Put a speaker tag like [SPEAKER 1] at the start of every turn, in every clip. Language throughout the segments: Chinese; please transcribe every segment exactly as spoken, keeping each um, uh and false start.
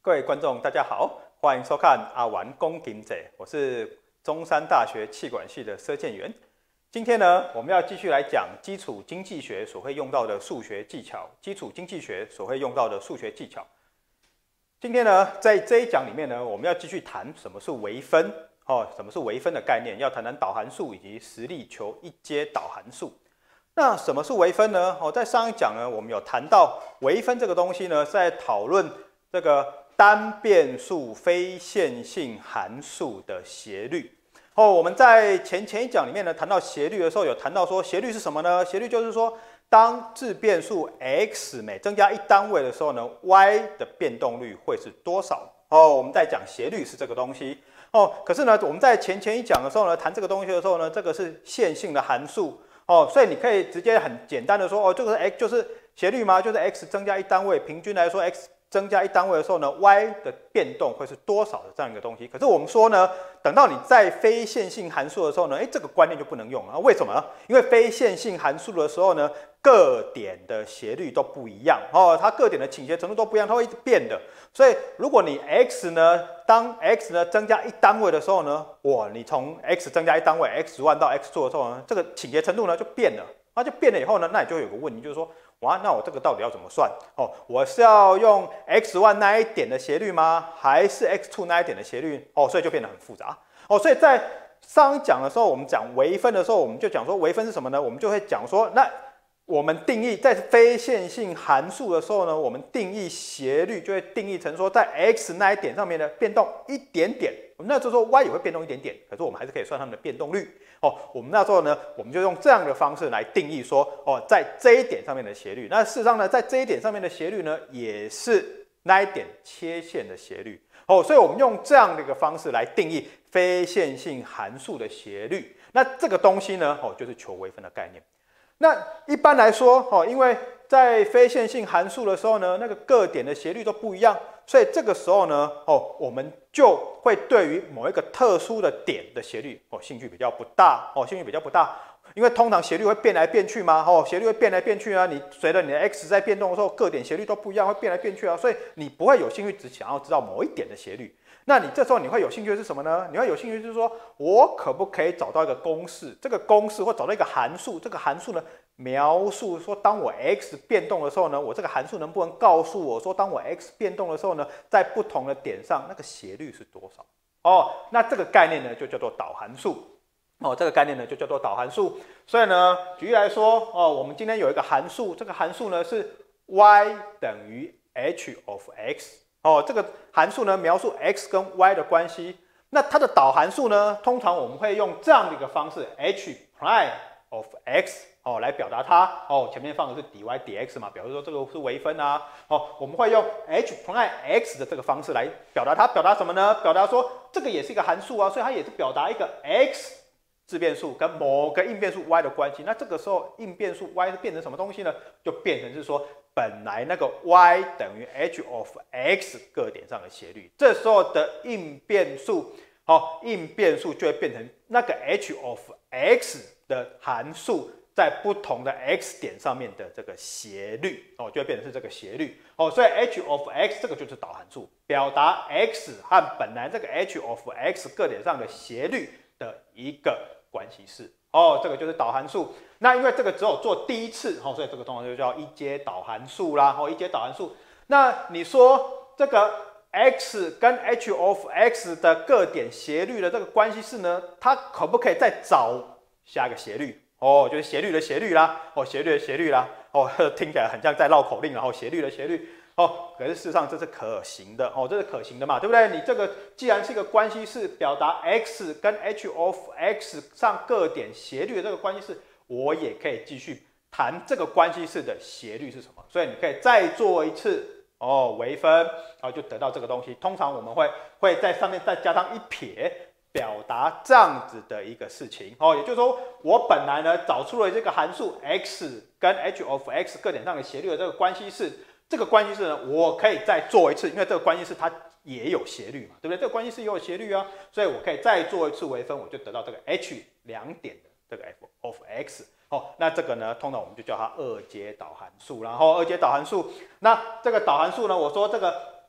[SPEAKER 1] 各位观众，大家好，欢迎收看阿玩公经者，我是中山大学企管系的佘建元。今天呢，我们要继续来讲基础经济学所会用到的数学技巧，基础经济学所会用到的数学技巧。今天呢，在这一讲里面呢，我们要继续谈什么是微分哦，什么是微分的概念，要谈谈导函数以及实力求一阶导函数。那什么是微分呢？哦，在上一讲呢，我们有谈到微分这个东西呢，是在讨论这个单变数非线性函数的斜率。哦，我们在前前一讲里面呢，谈到斜率的时候，有谈到说斜率是什么呢？斜率就是说，当自变数 x 每增加一单位的时候呢 ，y 的变动率会是多少？哦，我们在讲斜率是这个东西。哦，可是呢，我们在前前一讲的时候呢，谈这个东西的时候呢，这个是线性的函数。哦，所以你可以直接很简单的说，哦，这个 x 就是斜率吗？就是 x 增加一单位，平均来说 x 增加一单位的时候呢 ，y 的变动会是多少的这样一个东西。可是我们说呢，等到你在非线性函数的时候呢，哎，这个观念就不能用了。为什么呢？因为非线性函数的时候呢，各点的斜率都不一样哦，它各点的倾斜程度都不一样，它会一直变的。所以如果你 x 呢，当 x 呢增加一单位的时候呢，哇，你从 x 增加一单位 x 一 到 x 二的时候呢，这个倾斜程度呢就变了。那就变了以后呢，那你就会有个问题，就是说，哇，那我这个到底要怎么算？哦，我是要用 x 一 那一点的斜率吗？还是 x 二 那一点的斜率？哦，所以就变得很复杂。哦，所以在上一讲的时候，我们讲微分的时候，我们就讲说微分是什么呢？我们就会讲说，那我们定义在非线性函数的时候呢，我们定义斜率就会定义成说，在 x 那一点上面的变动一点点，那就是说 y 也会变动一点点，可是我们还是可以算它们的变动率。哦，我们那时候呢，我们就用这样的方式来定义说，哦，在这一点上面的斜率。那事实上呢，在这一点上面的斜率呢，也是那一点切线的斜率。哦，所以我们用这样的一个方式来定义非线性函数的斜率。那这个东西呢，哦，就是求微分的概念。那一般来说，哦，因为在非线性函数的时候呢，那个各点的斜率都不一样，所以这个时候呢，哦，我们就会对于某一个特殊的点的斜率，哦，兴趣比较不大，哦，兴趣比较不大，因为通常斜率会变来变去嘛，哦，斜率会变来变去啊，你随着你的 x 在变动的时候，各点斜率都不一样，会变来变去啊，所以你不会有兴趣只想要知道某一点的斜率。那你这时候你会有兴趣的是什么呢？你会有兴趣就是说，我可不可以找到一个公式？这个公式或找到一个函数，这个函数呢描述说，当我 x 变动的时候呢，我这个函数能不能告诉我说，当我 x 变动的时候呢，在不同的点上那个斜率是多少？哦，那这个概念呢就叫做导函数。哦，这个概念呢就叫做导函数。所以呢，举例来说，哦，我们今天有一个函数，这个函数呢是 y 等于 h of x。哦，这个函数呢描述 x 跟 y 的关系，那它的导函数呢，通常我们会用这样的一个方式 h prime of x 哦来表达它。哦，前面放的是 dy dx 嘛，表示说这个是微分啊。哦，我们会用 h prime x 的这个方式来表达它，表达什么呢？表达说这个也是一个函数啊，所以它也是表达一个 x 自变数跟某个应变数 y 的关系。那这个时候应变数 y 是变成什么东西呢？就变成是说，本来那个 y 等于 h of x 各点上的斜率，这时候的应变数，好，应变数就会变成那个 h of x 的函数在不同的 x 点上面的这个斜率，哦，就会变成是这个斜率。哦，所以 h of x 这个就是导函数，表达 x 和本来这个 h of x 各点上的斜率的一个关系式。哦，这个就是导函数。那因为这个只有做第一次，哦，所以这个通常就叫一阶导函数啦。哦，一阶导函数。那你说这个 x 跟 h of x 的各点斜率的这个关系式呢，它可不可以再找下一个斜率？哦，就是斜率的斜率啦。哦，斜率的斜率啦。哦，听起来很像在绕口令，然后斜率的斜率。哦，可是事实上这是可行的哦，这是可行的嘛，对不对？你这个既然是一个关系式，表达 x 跟 h of x 上各点斜率的这个关系式，我也可以继续谈这个关系式的斜率是什么。所以你可以再做一次哦微分，然后就得到这个东西。通常我们会会在上面再加上一撇，表达这样子的一个事情哦，也就是说，我本来呢找出了这个函数 x 跟 h of x 各点上的斜率的这个关系式。这个关系式呢，我可以再做一次，因为这个关系式它也有斜率嘛，对不对？这个关系式也有斜率啊，所以我可以再做一次微分，我就得到这个 h 两点的这个 f of x。哦，那这个呢，通常我们就叫它二阶导函数。然后二阶导函数，那这个导函数呢，我说这个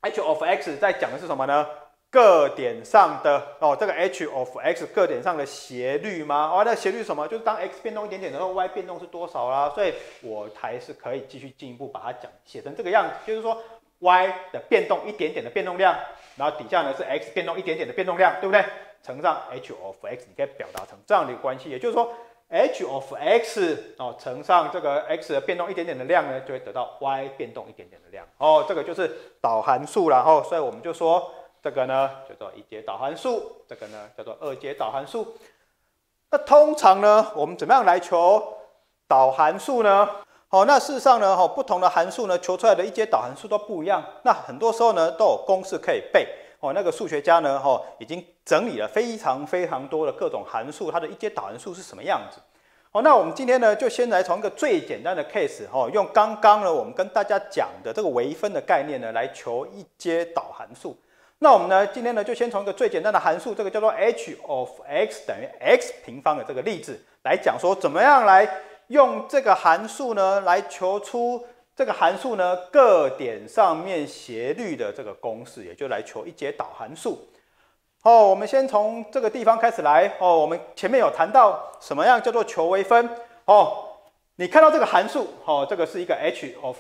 [SPEAKER 1] h of x 在讲的是什么呢？各点上的哦，这个 h of x 各点上的斜率吗？哦，那斜率是什么？就是当 x 变动一点点的时候 ，y 变动是多少啦？所以我还是可以继续进一步把它讲写成这个样子，就是说 y 的变动一点点的变动量，然后底下呢是 x 变动一点点的变动量，对不对？乘上 h of x， 你可以表达成这样的一个关系，也就是说 h of x 哦乘上这个 x 的变动一点点的量呢，就会得到 y 变动一点点的量。哦，这个就是导函数啦。哦，所以我们就说。这个呢叫做一阶导函数，这个呢叫做二阶导函数。那通常呢，我们怎么样来求导函数呢？好，那事实上呢，不同的函数呢，求出来的一阶导函数都不一样。那很多时候呢，都有公式可以背。哦，那个数学家呢，哦，已经整理了非常非常多的各种函数，它的一阶导函数是什么样子。好，那我们今天呢，就先来从一个最简单的 case， 哦，用刚刚呢我们跟大家讲的这个微分的概念呢，来求一阶导函数。那我们呢，今天呢就先从一个最简单的函数，这个叫做 h of x 等于 x 平方的这个例子来讲说，怎么样来用这个函数呢来求出这个函数呢各点上面斜率的这个公式，也就来求一阶导函数。哦，我们先从这个地方开始来。哦，我们前面有谈到什么样叫做求微分。哦，你看到这个函数，哦，这个是一个 h of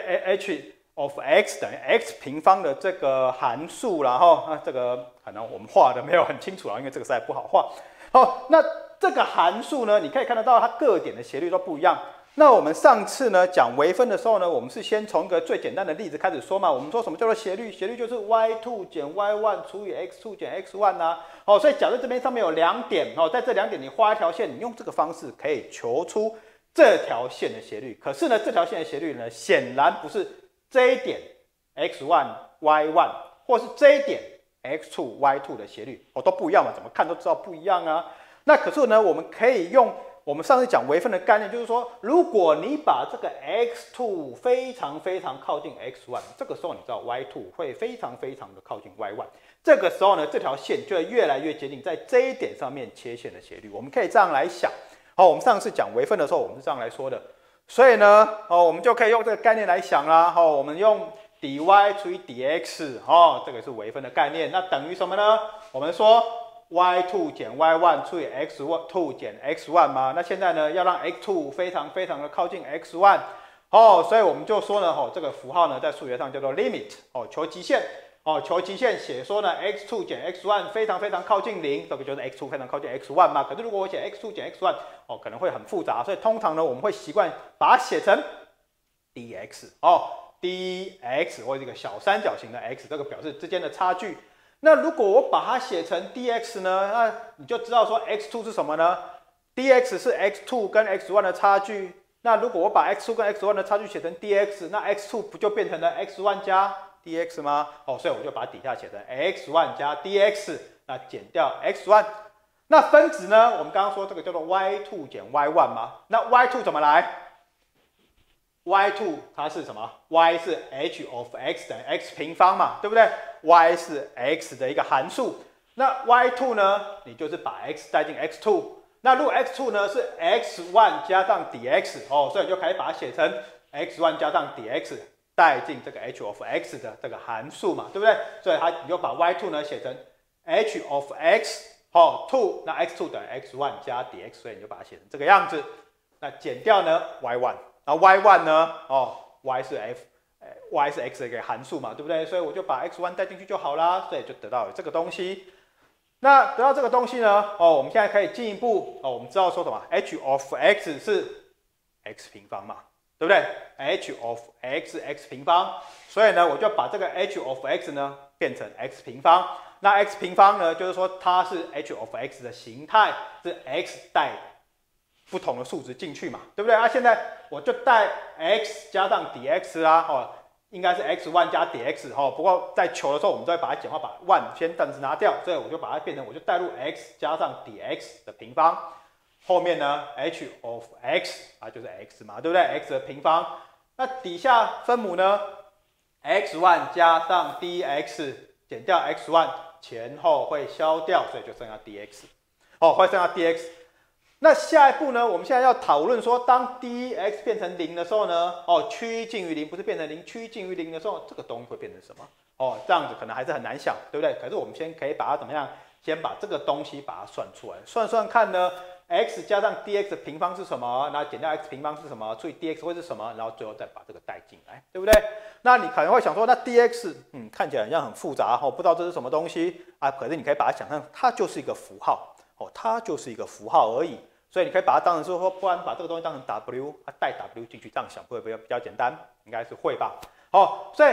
[SPEAKER 1] h。of x 等于 x 平方的这个函数，然后啊，这个可能我们画的没有很清楚啊，因为这个实在不好画。好，那这个函数呢，你可以看得到它各点的斜率都不一样。那我们上次呢讲微分的时候呢，我们是先从一个最简单的例子开始说嘛。我们说什么叫做斜率？斜率就是 y 二 减 y 一 除以 x 二 减 x 一啊。哦，所以假设这边上面有两点，哦，在这两点你画一条线，你用这个方式可以求出这条线的斜率。可是呢，这条线的斜率呢，显然不是这一点 x 一 y 一，或是这一点 x 二 y 二的斜率，哦，都不一样嘛，怎么看都知道不一样啊。那可是呢，我们可以用我们上次讲微分的概念，就是说，如果你把这个 x 二 非常非常靠近 x 一，这个时候你知道 y 二 会非常非常的靠近 y 一，这个时候呢，这条线就会越来越接近在这一点上面切线的斜率。我们可以这样来想。好，我们上次讲微分的时候，我们是这样来说的。所以呢，哦，我们就可以用这个概念来想啦。哦，我们用 dy 除以 dx， 哦，这个是微分的概念。那等于什么呢？我们说 y 二 减 y 一 除以 x 二 减 x 一嘛。那现在呢，要让 x 二 非常非常的靠近 x 一，哦，所以我们就说呢，哦，这个符号呢，在数学上叫做 limit， 哦，求极限。哦，求极限写说呢 ，x 二 减 x 一 非常非常靠近零，这个就是 x 二 非常靠近 x 一嘛。可是如果我写 x 二 减 x 一，哦，可能会很复杂，所以通常呢，我们会习惯把它写成 dx， 哦 ，dx 或者一个小三角形的 x， 这个表示之间的差距。那如果我把它写成 dx 呢，那你就知道说 x 二 是什么呢 ？dx 是 x 二 跟 x 一 的差距。那如果我把 x 二 跟 x 一 的差距写成 dx， 那 x 二 不就变成了 x 一 加dx 吗？哦，所以我就把底下写成 x 一 加 dx， 那减掉 x 一。那分子呢？我们刚刚说这个叫做 y 二 减 y 一嘛。那 y 二 怎么来 ？y 二 它是什么 ？y 是 h of x 等于 x 平方嘛，对不对 ？y 是 x 的一个函数。那 y 二 呢？你就是把 x 带进 x 二。那如果 x 二 呢是 x 一 加上 dx， 哦，所以你就可以把它写成 x 一 加上 dx。带进这个 h of x 的这个函数嘛，对不对？所以它你就把 y 二 呢写成 h of x， 哦二，那 x 二 等于 x 一 加 dx， 所以你就把它写成这个样子。那减掉呢 y 一， 然后 y 一 呢，哦 y 是 f，y 是 x 的一个函数嘛，对不对？所以我就把 x 一 带进去就好啦，所以就得到了这个东西。那得到这个东西呢，哦，我们现在可以进一步，哦，我们知道说什么 h of x 是 x 平方嘛。对不对 ？h of x x 平方，所以呢，我就把这个 h of x 呢变成 x 平方。那 x 平方呢，就是说它是 h of x 的形态，是 x 带不同的数值进去嘛，对不对？啊，现在我就带 x 加上 dx 啦，哦，应该是 x 一 加 dx 哦。不过在求的时候，我们都会把它简化，把 one 先暂时拿掉，所以我就把它变成，我就带入 x 加上 dx 的平方。后面呢 h of x 啊就是 x 嘛，对不对 ？x 的平方，那底下分母呢 x 一 加上 dx 减掉 x 一，前后会消掉，所以就剩下 dx。哦，会剩下 dx。 那下一步呢？我们现在要讨论说，当 dx 变成零的时候呢，哦，趋近于零，不是变成零，趋近于零的时候，这个东西会变成什么？哦，这样子可能还是很难想，对不对？可是我们先可以把它怎么样？先把这个东西把它算出来，算算看呢 ，x 加上 dx 的平方是什么？然后减掉 x 平方是什么？除以 dx 会是什么？然后最后再把这个带进来，对不对？那你可能会想说，那 dx 嗯看起来好像很复杂哦，不知道这是什么东西啊？可是你可以把它想象，它就是一个符号哦，它就是一个符号而已。所以你可以把它当成是说，不然把这个东西当成 w， 它带 w 进去，这样想会不会比较简单？应该是会吧。好，所以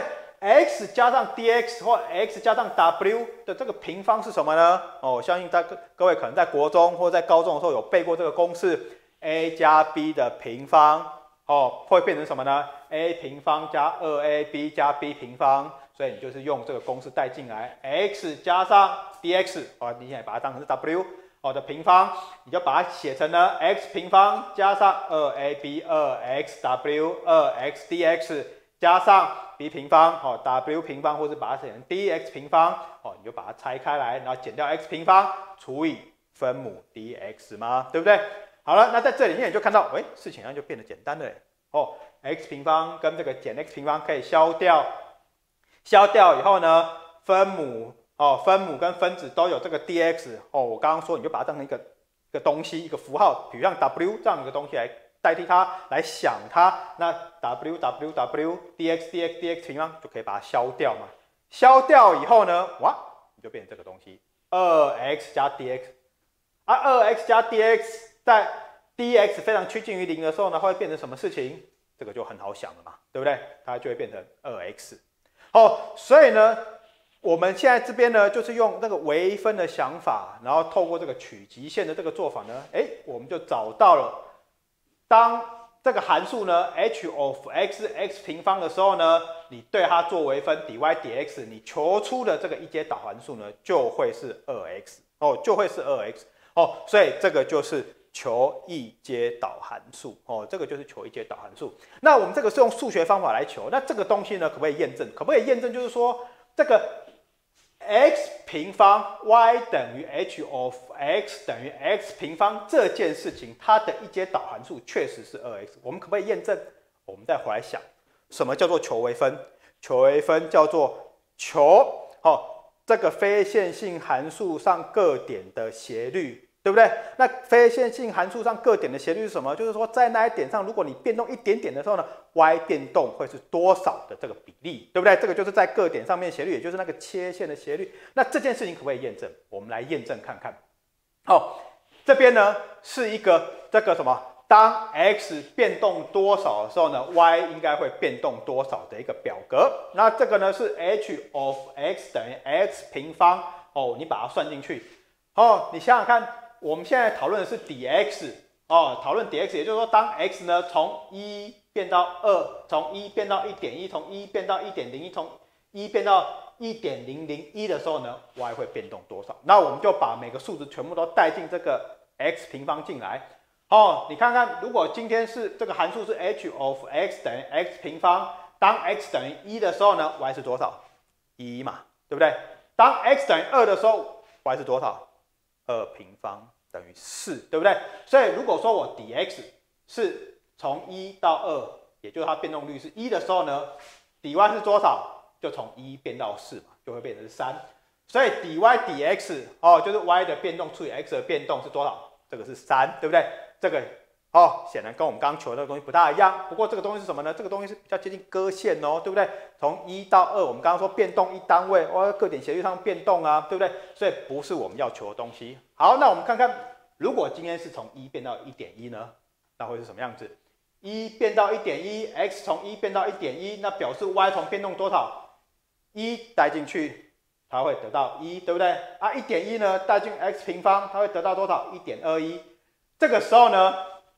[SPEAKER 1] x 加上 dx 或 x 加上 w 的这个平方是什么呢？哦，我相信大各位可能在国中或在高中的时候有背过这个公式 ，a 加 b 的平方哦，会变成什么呢 ？a 平方加 二 a b 加 b 平方，所以你就是用这个公式带进来 ，x 加上 dx， 哦，你现在把它当成是 w。哦的平方，你就把它写成了 x 平方加上 二 a b 二 x w 二 x dx 加上 b 平方，哦 w 平方，或者把它写成 dx 平方，哦你就把它拆开来，然后减掉 x 平方除以分母 dx 嘛，对不对？好了，那在这里面你就看到，哎，事情上就变得简单了，哦 x 平方跟这个减 x 平方可以消掉，消掉以后呢，分母。哦，分母跟分子都有这个 dx 哦，我刚刚说你就把它当成一个一个东西，一个符号，比如像 w 这样一个东西来代替它，来想它，那 w w w dx dx dx 平方就可以把它消掉嘛。消掉以后呢，哇，你就变成这个东西，二 x 加 dx 啊，二 x 加 dx 在 dx 非常趋近于零的时候呢，会变成什么事情？这个就很好想了嘛，对不对？它就会变成二 x。哦，所以呢。我们现在这边呢，就是用那个微分的想法，然后透过这个取极限的这个做法呢，哎，我们就找到了，当这个函数呢 h of x x 平方的时候呢，你对它做微分 dy dx， 你求出的这个一阶导函数呢，就会是二 x 哦，就会是二 x 哦，所以这个就是求一阶导函数哦，这个就是求一阶导函数。那我们这个是用数学方法来求，那这个东西呢，可不可以验证？可不可以验证？就是说这个。x 平方 y 等于 h of x 等于 x 平方这件事情，它的一阶导函数确实是二 x。我们可不可以验证？我们再回来想，什么叫做求微分？求微分叫做求哦这个非线性函数上各点的斜率，对不对？那非线性函数上各点的斜率是什么？就是说在那一点上，如果你变动一点点的时候呢 ，y 变动会是多少的这个比例，对不对？这个就是在各点上面斜率，也就是那个切线的斜率。那这件事情可不可以验证？我们来验证看看。好、哦，这边呢是一个这个什么？当 x 变动多少的时候呢 ，y 应该会变动多少的一个表格。那这个呢是 h of x 等于 x 平方哦，你把它算进去。哦，你想想看。我们现在讨论的是 dx 哦，讨论 dx， 也就是说，当 x 呢从一变到二，从一变到一点一，从一变到一点零一，从一变到一点零零一的时候呢 ，y 会变动多少？那我们就把每个数值全部都带进这个 x 平方进来。哦，你看看，如果今天是这个函数是 h of x 等于 x 平方，当 x 等于一的时候呢 ，y 是多少？一嘛，对不对？当 x 等于二的时候 ，y 是多少？二平方。等于四，对不对？所以如果说我 dx 是从一到二，也就是它变动率是一的时候呢 ，dy 是多少？就从一变到四嘛，就会变成三。所以 dy dx 哦，就是 y 的变动除以 x 的变动是多少？这个是三，对不对？这个哦，显然跟我们刚刚求的那个东西不大一样。不过这个东西是什么呢？这个东西是比较接近割线哦，对不对？从一到二，我们刚刚说变动一单位，哦，各点斜率上变动啊，对不对？所以不是我们要求的东西。好，那我们看看，如果今天是从一变到一点一呢，那会是什么样子？一变到一点一 ，x 从一变到一点一，那表示 y 从变动多少？一带进去，它会得到一，对不对？啊，一点一呢带进 x 平方，它会得到多少？一点二一。这个时候呢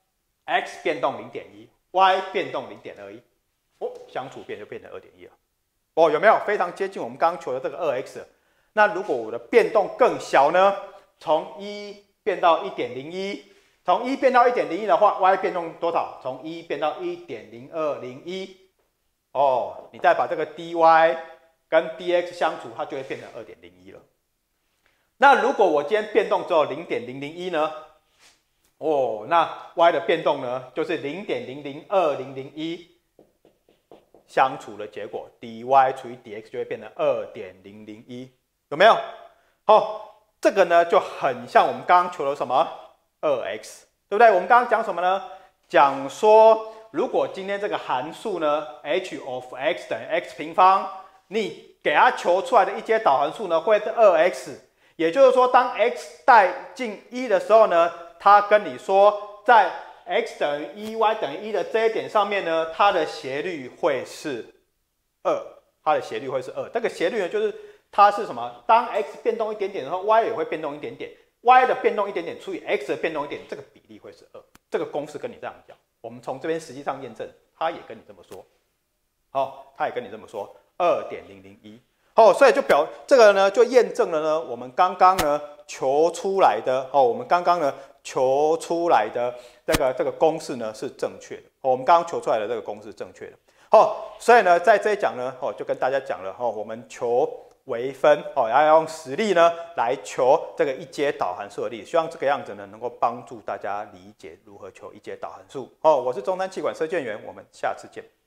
[SPEAKER 1] ，x 变动零点一 ，y 变动零点二一，哦，相除变就变成二点一了。哦，有没有非常接近我们刚刚求的这个 二 x？ 那如果我的变动更小呢？从一变到一点零一，从一变到一点零一的话 ，y 变动多少？从一变到一点零二零一。哦，你再把这个 dy 跟 dx 相除，它就会变成二点零一了。那如果我今天变动只有零点零零一呢？ 哦，那 y 的变动呢，就是零点零零二零零一相除的结果 ，dy 除以 dx 就会变成二点零零一，有没有？好，这个呢就很像我们刚刚求的什么 二 x， 对不对？我们刚刚讲什么呢？讲说如果今天这个函数呢 h of x 等于 x 平方，你给它求出来的一阶导函数呢会是 二 x， 也就是说当 x 带进一的时候呢，它跟你说在 x 等于一 y 等于一的这一点上面呢，它的斜率会是二，它的斜率会是二。这个斜率呢，就是它是什么？当 x 变动一点点的时候 ，y 也会变动一点点 ，y 的变动一点点除以 x 的变动一点，这个比例会是二。这个公式跟你这样讲，我们从这边实际上验证，它也跟你这么说。好、哦，它也跟你这么说， 二点零零一。好，所以就表这个呢，就验证了呢，我们刚刚呢求出来的哦，我们刚刚呢求出来的这个这个公式呢是正确的。哦，我们刚刚求出来的这个公式是正确的。哦，所以呢，在这一讲呢，哦，就跟大家讲了，哦，我们求微分，哦，要用实例呢来求这个一阶导函数的例子，希望这个样子呢能够帮助大家理解如何求一阶导函数。哦，我是中山气管射箭员，我们下次见。